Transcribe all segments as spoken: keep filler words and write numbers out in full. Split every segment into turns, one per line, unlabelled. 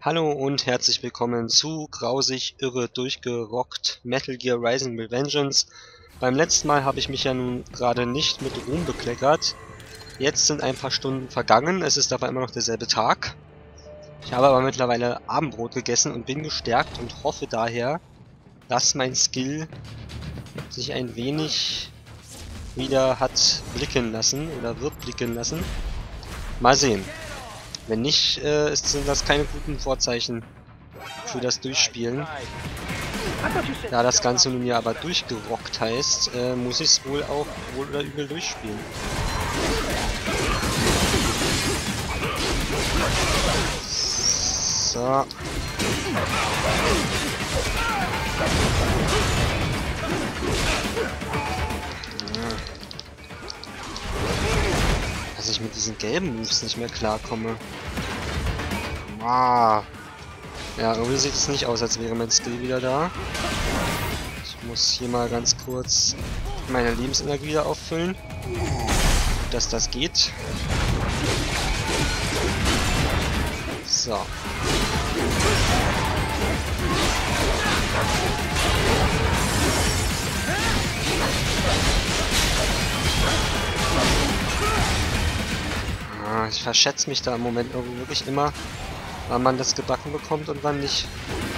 Hallo und herzlich willkommen zu Grausig Irre durchgerockt Metal Gear Rising: Revengeance. Beim letzten Mal habe ich mich ja nun gerade nicht mit Ruhm bekleckert. Jetzt sind ein paar Stunden vergangen, es ist aber immer noch derselbe Tag. Ich habe aber mittlerweile Abendbrot gegessen und bin gestärkt und hoffe daher, dass mein Skill sich ein wenig wieder hat blicken lassen oder wird blicken lassen. Mal sehen. Wenn nicht, äh, ist, sind das keine guten Vorzeichen für das Durchspielen. Da das Ganze nun ja aber durchgerockt heißt, äh, muss ich es wohl auch wohl oder übel durchspielen. So. Dass ich mit diesen gelben Moves nicht mehr klarkomme. Ah. Ja, irgendwie sieht es nicht aus, als wäre mein Skill wieder da. Ich muss hier mal ganz kurz meine Lebensenergie wieder auffüllen. Dass das geht. So. Ah, ich verschätze mich da im Moment irgendwie wirklich immer, wann man das gebacken bekommt und wann nicht.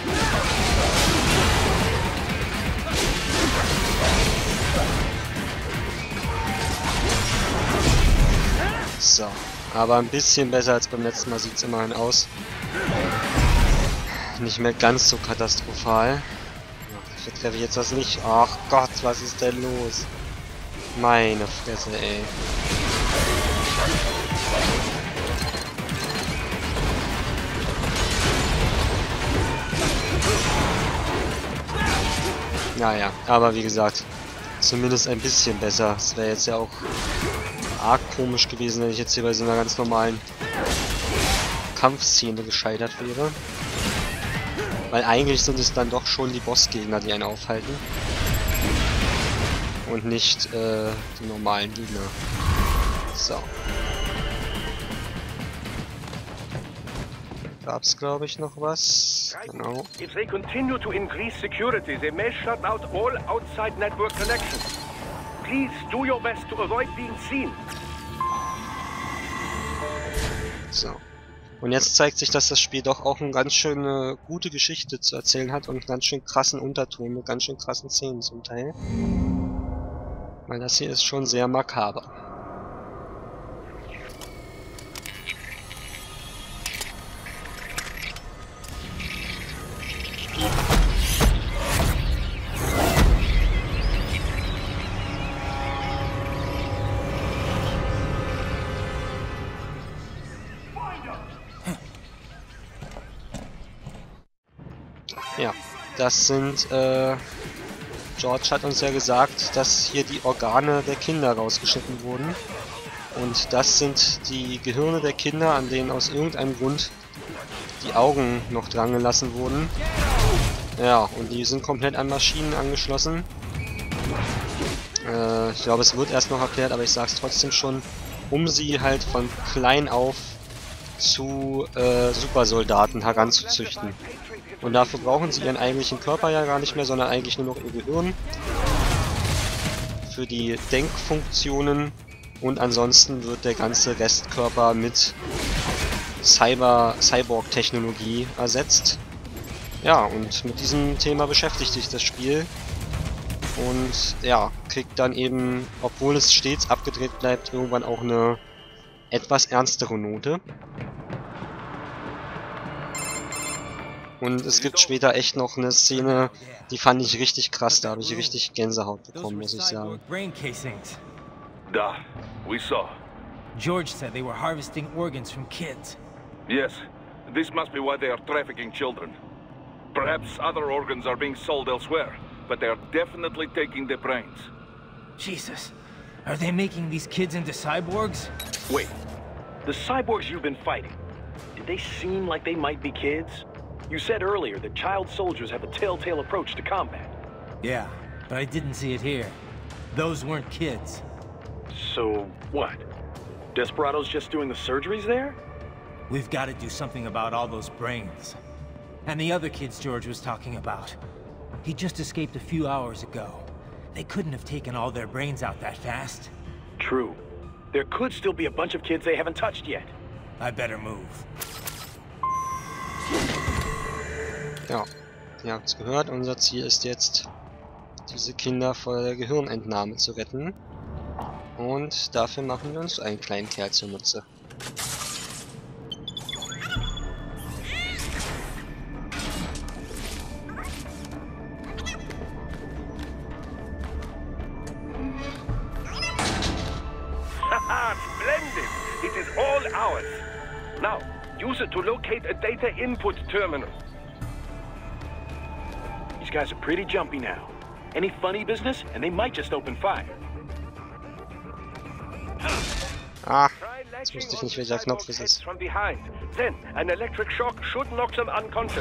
So, aber ein bisschen besser als beim letzten Mal sieht es immerhin aus. Nicht mehr ganz so katastrophal. Ich treffe ich jetzt das nicht. Ach Gott, was ist denn los? Meine Fresse, ey. Naja, aber wie gesagt, zumindest ein bisschen besser. Es wäre jetzt ja auch arg komisch gewesen, wenn ich jetzt hier bei so einer ganz normalen Kampfszene gescheitert wäre. Weil eigentlich sind es dann doch schon die Bossgegner, die einen aufhalten. Und nicht äh, die normalen Gegner. So. Gab's, glaube ich, noch was? Genau.
If they continue to increase security, they may shut out all outside network connections. Please do your best to avoid being seen.
So. Und jetzt zeigt sich, dass das Spiel doch auch eine ganz schöne gute Geschichte zu erzählen hat und einen ganz schön krassen Unterton mit ganz schön krassen Szenen zum Teil. Weil das hier ist schon sehr makaber. Ja, das sind, äh, George hat uns ja gesagt, dass hier die Organe der Kinder rausgeschnitten wurden. Und das sind die Gehirne der Kinder, an denen aus irgendeinem Grund die Augen noch dran gelassen wurden. Ja, und die sind komplett an Maschinen angeschlossen. Äh, ich glaube, es wird erst noch erklärt, aber ich sag's trotzdem schon, um sie halt von klein auf zu äh, Supersoldaten heranzuzüchten. Und dafür brauchen sie ihren eigentlichen Körper ja gar nicht mehr, sondern eigentlich nur noch ihr Gehirn. Für die Denkfunktionen. Und ansonsten wird der ganze Restkörper mit Cyber, Cyborg-Technologie ersetzt. Ja, und mit diesem Thema beschäftigt sich das Spiel. Und ja, kriegt dann eben, obwohl es stets abgedreht bleibt, irgendwann auch eine etwas ernstere Note. Und es gibt später echt noch eine Szene, die fand ich richtig krass, da habe ich richtig Gänsehaut bekommen, muss ich sagen.
Da, we saw.
George said they were harvesting organs from kids.
Yes, this must be why they are trafficking children. Perhaps other organs are being sold elsewhere, but they are definitely taking the brains.
Jesus, are they making these kids into cyborgs?
Wait, the cyborgs you've been fighting, did they seem like they might be kids? You said earlier that child soldiers have a telltale approach to combat.
Yeah, but I didn't see it here. Those weren't kids.
So, what? Desperado's just doing the surgeries there?
We've got to do something about all those brains. And the other kids George was talking about. He just escaped a few hours ago. They couldn't have taken all their brains out that fast.
True. There could still be a bunch of kids they haven't touched yet.
I better move.
Ja, ihr habt's gehört. Unser Ziel ist jetzt, diese Kinder vor der Gehirnentnahme zu retten. Und dafür machen wir uns einen kleinen Kerl zunutze.
Splendid! It is all ours. Now, use it to locate a data input terminal.
These guys are pretty jumpy now. Any funny business, and they might just open fire.
Ah, jetzt wusste ich nicht, welcher Knopf es ist.
From behind. Then, an electric shock should knock them unconscious.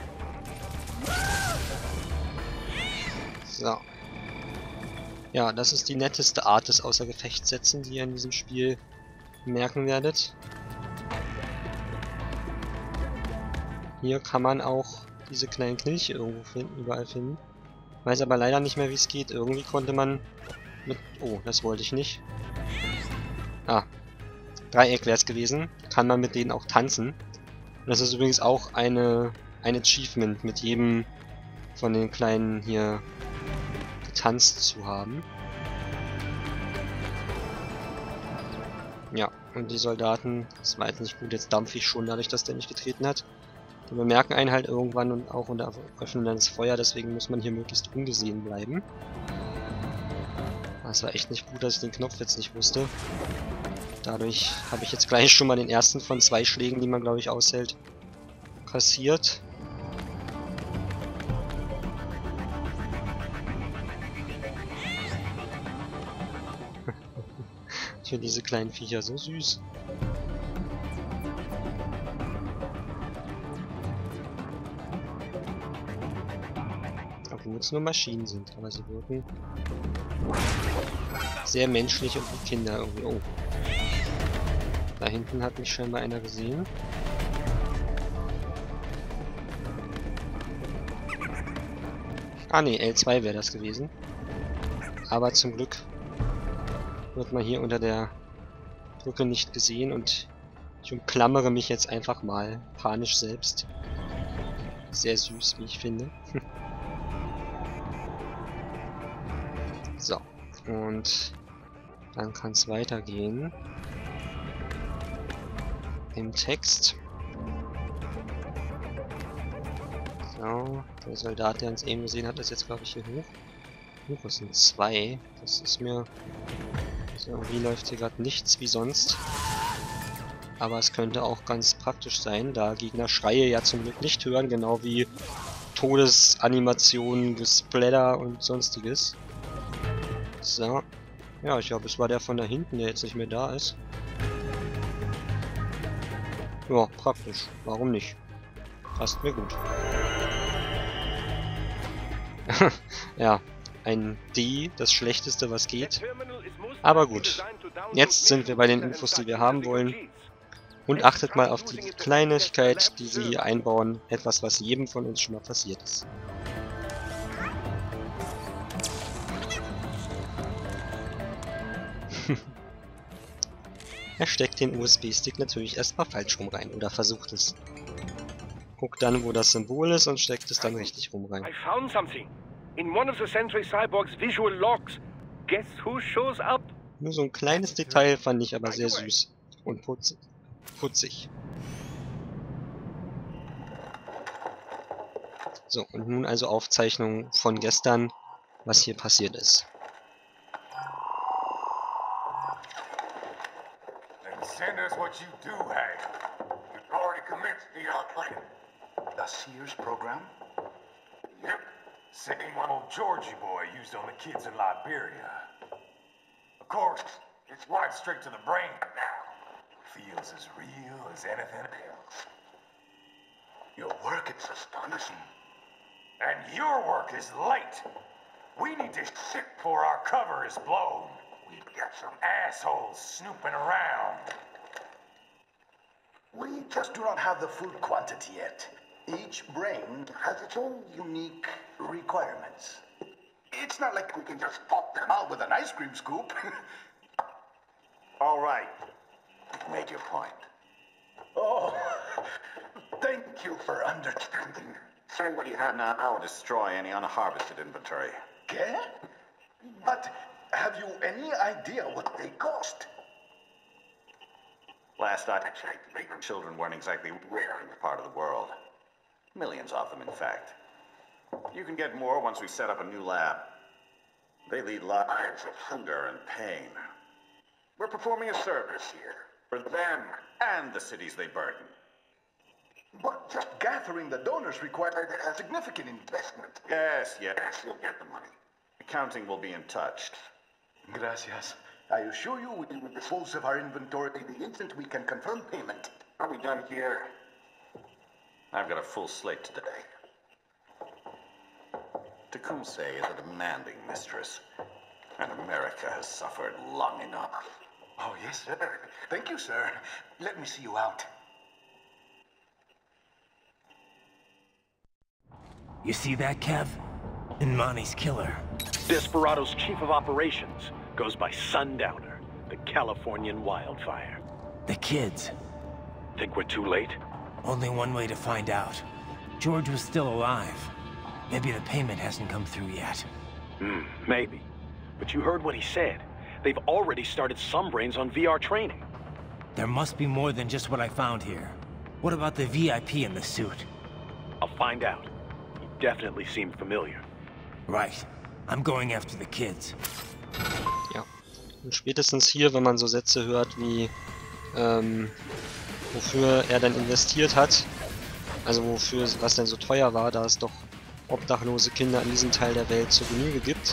So. Ja, das ist die netteste Art des Außergefechtssetzen, die ihr in diesem Spiel merken werdet. Hier kann man auch diese kleinen Knilche irgendwo finden, überall finden. Weiß aber leider nicht mehr, wie es geht. Irgendwie konnte man mit... Oh, das wollte ich nicht. Ah. Dreieck wäre es gewesen. Kann man mit denen auch tanzen. Und das ist übrigens auch eine, ein Achievement, mit jedem von den kleinen hier getanzt zu haben. Ja, und die Soldaten, das war jetzt nicht gut, jetzt dampfe ich schon dadurch, dass der mich getreten hat. Die bemerken einen halt irgendwann und auch unter öffnen dann das Feuer, deswegen muss man hier möglichst ungesehen bleiben. Das war echt nicht gut, dass ich den Knopf jetzt nicht wusste. Dadurch habe ich jetzt gleich schon mal den ersten von zwei Schlägen, die man glaube ich aushält, kassiert. Ich finde diese kleinen Viecher so süß. Obwohl es nur Maschinen sind, aber sie wirken sehr menschlich und wie Kinder irgendwie. Oh. Da hinten hat mich scheinbar einer gesehen. Ah ne, L zwei wäre das gewesen. Aber zum Glück wird man hier unter der Brücke nicht gesehen und ich umklammere mich jetzt einfach mal panisch selbst. Sehr süß, wie ich finde. So, und dann kann es weitergehen. Im Text. So, der Soldat, der uns eben gesehen hat, ist jetzt glaube ich hier hoch. Huch, es sind zwei. Das ist mir... So, irgendwie läuft hier gerade nichts wie sonst. Aber es könnte auch ganz praktisch sein, da Gegner Schreie ja zum Glück nicht hören, genau wie Todesanimationen, Gesplatter und sonstiges. So. Ja, ich glaube, es war der von da hinten, der jetzt nicht mehr da ist. Ja, praktisch. Warum nicht? Passt mir gut. Ja, ein D, das Schlechteste, was geht. Aber gut. Jetzt sind wir bei den Infos, die wir haben wollen. Und achtet mal auf die Kleinigkeit, die sie hier einbauen. Etwas, was jedem von uns schon mal passiert ist. Er steckt den U S B-Stick natürlich erstmal falsch rum rein. Oder versucht es. Guckt dann, wo das Symbol ist und steckt es dann richtig rum rein.
I found something. In one of the Sentry Cyborg's visual logs. Guess who shows up?
Nur so ein kleines Detail fand ich aber sehr süß. Und putzig. Putzig. So, und nun also Aufzeichnungen von gestern, was hier passiert ist.
Send us what you do have. You've already commenced the uh, plan. The Sears program? Yep. Same one old Georgie boy used on the kids in Liberia. Of course, it's right straight to the brain now. Feels as real as anything else. Your work is astonishing. And your work is late. We need to shit before our cover is blown. We've got some assholes snooping around. We just do not have the full quantity yet. Each brain has its own unique requirements. It's not like we can just pop them out with an ice cream scoop. All right. You made your point. Oh, thank you for understanding.
Sir, what do you have now? I'll destroy any unharvested inventory.
Okay? But have you any idea what they cost?
Last I checked, children weren't exactly rare in this part of the world. Millions of them, in fact. You can get more once we set up a new lab. They lead lives of hunger and pain. We're performing a service here for them and the cities they burden.
But just gathering the donors required a significant investment.
Yes, yes, you'll get the money. Accounting will be in touch.
Gracias. I assure you we will dispose of our inventory the instant we can confirm payment.
Are we done here? I've got a full slate today. Tecumseh is a demanding mistress, and America has suffered long enough.
Oh, yes, sir. Thank you, sir. Let me see you out.
You see that, Kev? Imani's killer.
Desperado's chief of operations goes by Sundowner, the Californian wildfire.
The kids.
Think we're too late?
Only one way to find out. George was still alive. Maybe the payment hasn't come through yet.
Hmm, maybe. But you heard what he said. They've already started some brains on V R training.
There must be more than just what I found here. What about the V I P in the suit?
I'll find out. He definitely seemed familiar.
Right. I'm going after the kids.
Ja. Und spätestens hier, wenn man so Sätze hört wie ähm, wofür er dann investiert hat, also wofür was denn so teuer war, da es doch obdachlose Kinder in diesem Teil der Welt zur Genüge gibt.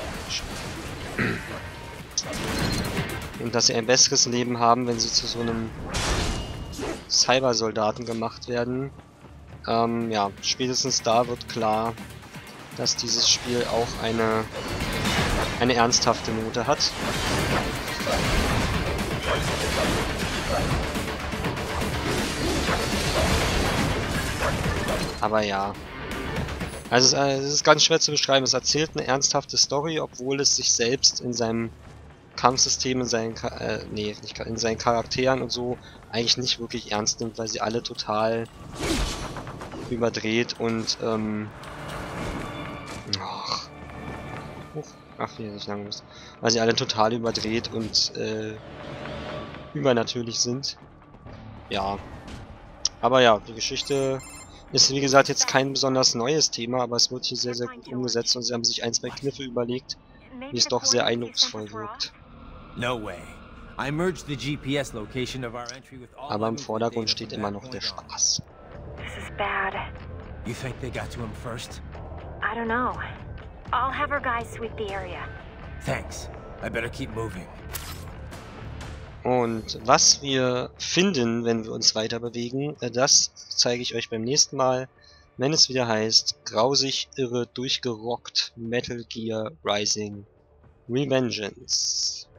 Und dass sie ein besseres Leben haben, wenn sie zu so einem Cybersoldaten gemacht werden. Ähm, ja, spätestens da wird klar, dass dieses Spiel auch eine, eine ernsthafte Note hat. Aber ja. Also es, äh, es ist ganz schwer zu beschreiben. Es erzählt eine ernsthafte Story, obwohl es sich selbst in seinem Kampfsystem, in seinen, äh, nee, nicht, in seinen Charakteren und so eigentlich nicht wirklich ernst nimmt, weil sie alle total überdreht und ähm, ach, ach hier nicht lang muss, weil sie alle total überdreht und äh, übernatürlich sind. Ja, aber ja, die Geschichte ist wie gesagt jetzt kein besonders neues Thema, aber es wird hier sehr sehr gut umgesetzt und sie haben sich ein, zwei Kniffe überlegt, wie es doch sehr eindrucksvoll wirkt. Aber im Vordergrund steht immer noch der Spaß.
This is bad.
You think they got to him first?
I don't know. I'll have our guys sweep the area.
Thanks. I better keep moving.
Und was wir finden, wenn wir uns weiter bewegen, das zeige ich euch beim nächsten Mal, wenn es wieder heißt, grausig, irre, durchgerockt, Metal Gear Rising Revengeance.